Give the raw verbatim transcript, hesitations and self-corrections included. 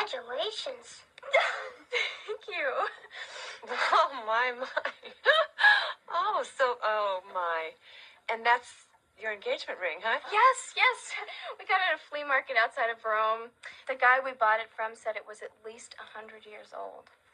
Congratulations. Thank you. Oh, my, my. Oh, so, oh, my. And that's your engagement ring, huh? Yes, yes. We got it at a flea market outside of Rome. The guy we bought it from said it was at least a hundred years old.